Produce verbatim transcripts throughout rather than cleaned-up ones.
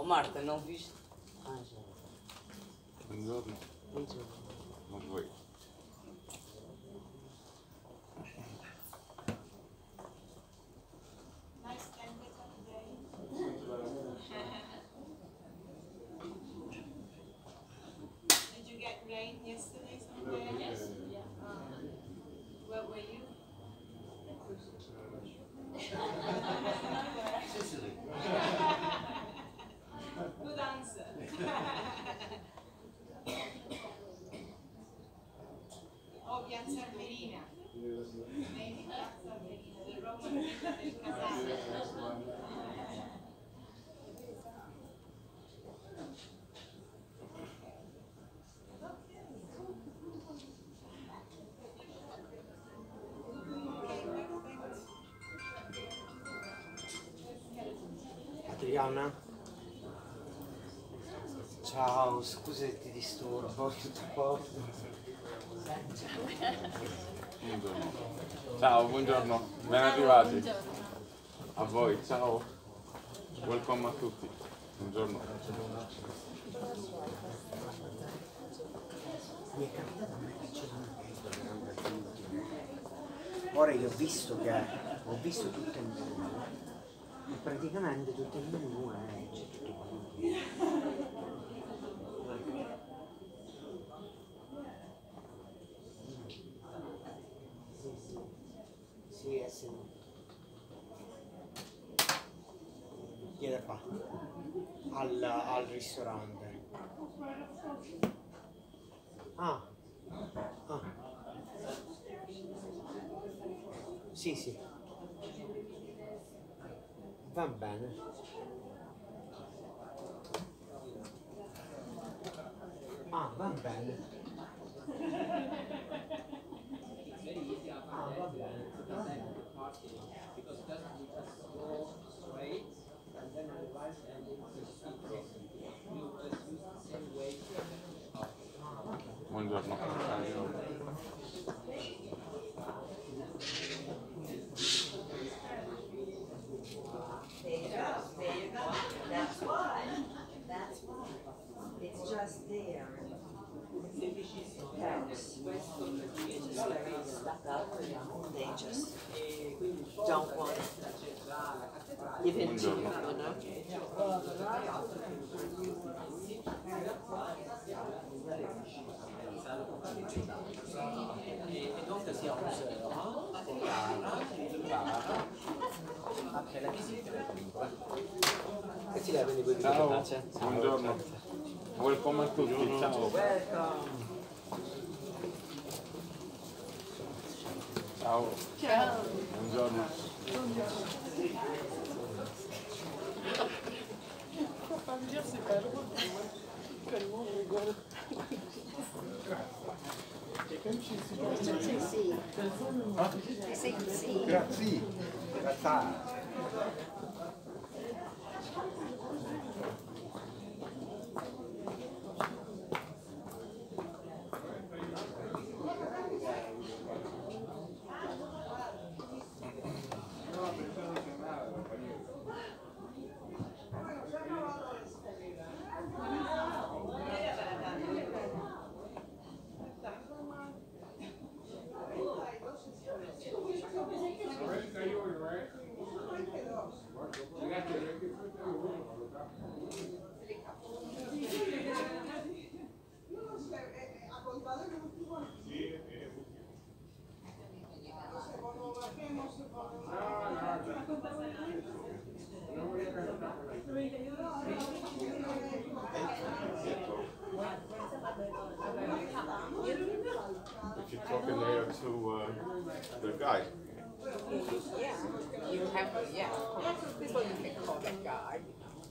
Marta, não viste? Ah, já. Buongiorno. Buongiorno. Ma voi? Nice temperature today. Did you get rain yesterday someday? Yes. Yeah. Uh, where were you? Sicily. Good answer. Oh, Piazza Armerina. Maybe Piazza Armerina, the Roman villa del Casale. Adriana? Ciao, scusa se ti disturbo, tutto a posto. Buongiorno. Ciao, buongiorno. Ben arrivati. A voi, ciao. Welcome a tutti. Buongiorno. Mi è capitato a me che c'erano questo. Ora io ho visto che ho visto tutto il menù e praticamente tutto il menù è c'è tutto quello. Sì, sì. Sì, è sì. Chiede qua. Al, al ristorante. Ah. Ah. Sì, sì. Va bene. Ah, va bene. Ah, va bene. Va bene. Buongiorno. There you go, there you go. That's why. That's why. It's just there. Helps. It's just very stuck up. They just don't want to give in to you, you know? E dunque sia un museo, anche la visita del comunque. Che ci deve venire Ciao. Buongiorno. Welcome a tutti. Ciao. Ciao. Ciao. Buongiorno. Famiglia si perdono. Tellement rigolo. Sì, sì. Sì, sì. Grazie. Grazie. If you're talking there to uh, the guy. Yeah, you have to, yeah, of course. This one you can call that guy.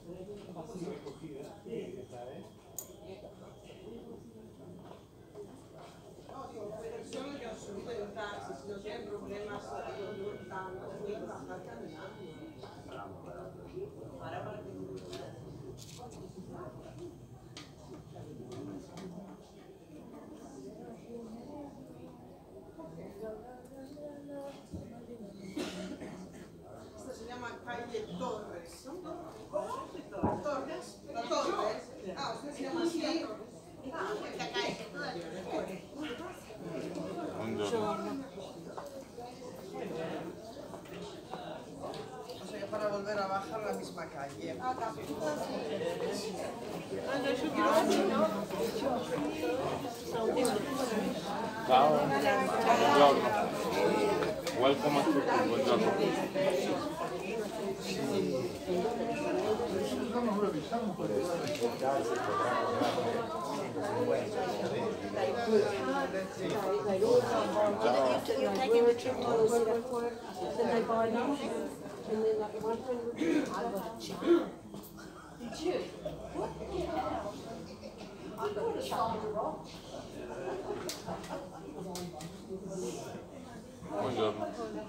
Persone che ho subito in taxi, se non c'è un problema stato lontano, quindi va a camminare. Questa si chiama Calle Torres. Torres? Buongiorno. O sea, para volver a bajar la misma calle. Ciao. Buongiorno. Welcome a tutti, buongiorno. You're taking the trip to Singapore, then I buy now, and then like one friend would do, I got a cheap. Did you? What? I got a shop. Buongiorno.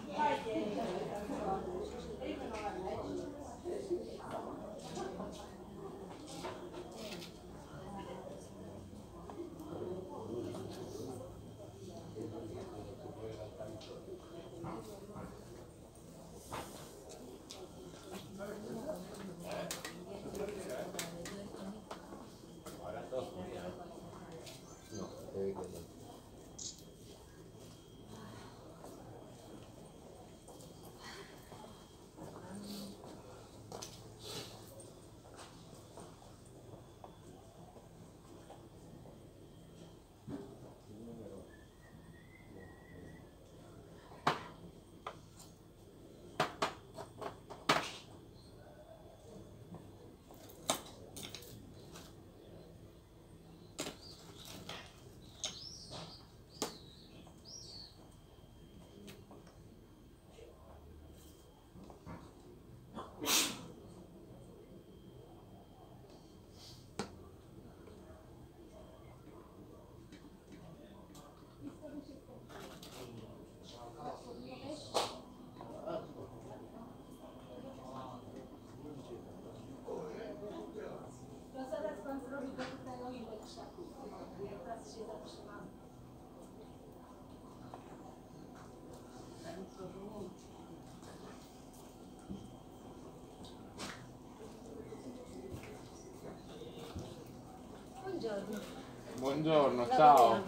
Buongiorno, ciao.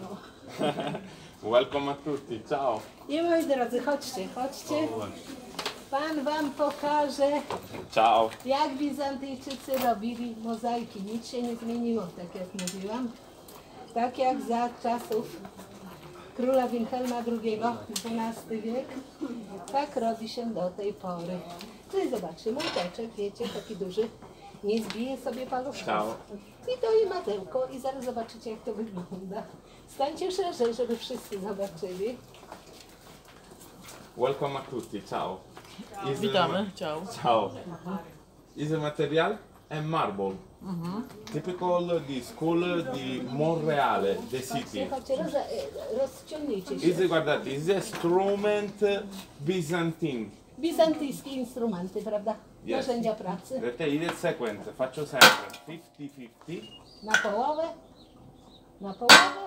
Welcome a tutti, ciao. I moi drodzy, chodźcie, chodźcie. Pan wam pokaże, Ciao. jak Bizantyjczycy robili mozaiki. Nic się nie zmieniło, tak jak mówiłam. Tak jak za czasów króla Wilhelma drugiego, dwunasty wiek, tak robi się do tej pory. No i zobaczcie, młoteczek, wiecie, taki duży, nie zbije sobie paluszków. Ciao. I to i madełko i zaraz zobaczycie, jak to wygląda. Stańcie szerzej, żeby wszyscy zobaczyli. Welcome a tutti, ciao. Is Witamy, ciao. Ciao. Is a material and marble. Typical di school di Monreale, the city. Chodźcie, roz, rozciągnijcie się. Is guardate, is a instrument Byzantine. Bizantyjskie instrumenty, prawda? Yes. Narzędzia pracy. Vedete, il sequence, faccio sempre fifty fifty, Na połowę. Na połowę.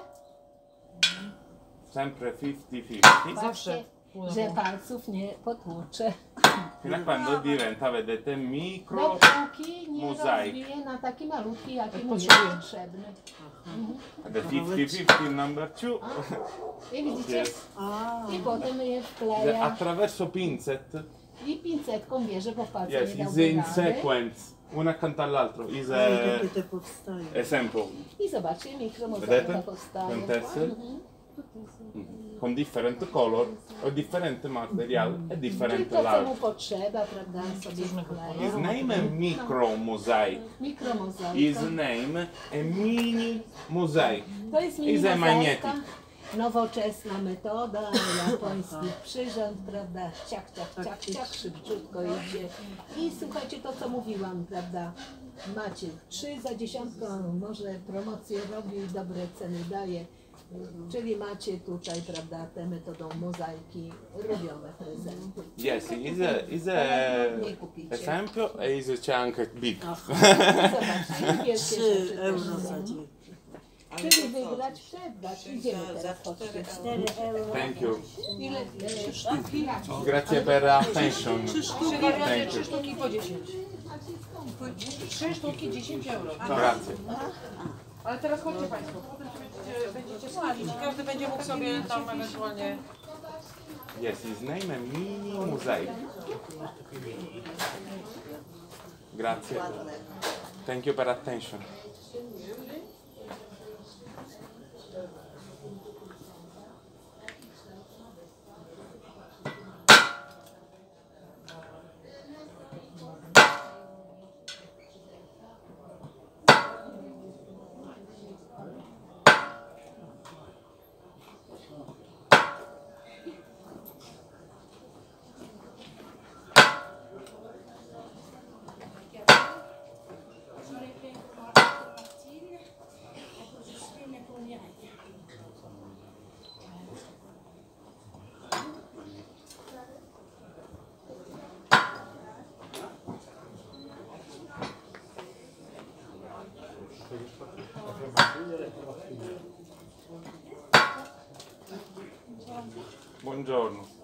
sempre fifty fifty, Patrzcie, że palców nie potłuczę. fino a quando diventa, vedete, micro Dopóki nie mozaik. rozbiję na taki malutki, jaki mi jest potrzebuję. potrzebny. The fifty fifty number two. I widzicie? Yes. I potem je The wkleja. attraverso pincet. I pincetką bierze, bo w palce Yes, nie is dałby in rady. sequence, una accanto all'altro. Is a esempio. I zobaczcie, mikromozaika Vedete? powstaje. Pentesse. Con different color, o different material e Czyli different to, co mu large. potrzeba, prawda, sobie wkleja. His name is micro mosaic. Mikromozaika. His name a mini mosaic. To jest is a mini magnetic. nowoczesna metoda, japoński przyrząd, prawda, ciach, ciach, ciach, ciach, szybciutko idzie. I słuchajcie, to co mówiłam, prawda, macie trzy za dziesiątką, może promocję robi i dobre ceny daje. Czyli macie tutaj, prawda, tę metodą mozaiki różowe prezenty. Yes, is a, is a Nie kupicie. esempio e is c'è anche big. Zobaczcie, wielkie rzeczy euro też za są. dzień. Czyli wygrać, przebrać. Idziemy teraz, chodźcie. Thank you. Ile? e, sztuki? Grazie per attention. Trzy sztuki, Thank trzy you. sztuki po dziesięć. Trzy sztuki dziesięć euro. Grazie. Ale teraz chodźcie Państwo, potem będziecie, będziecie posadzić i każdy będzie mógł sobie tam ewentualnie... Yes, his name è Mini Musei. Grazie. Thank you per attention. Buongiorno.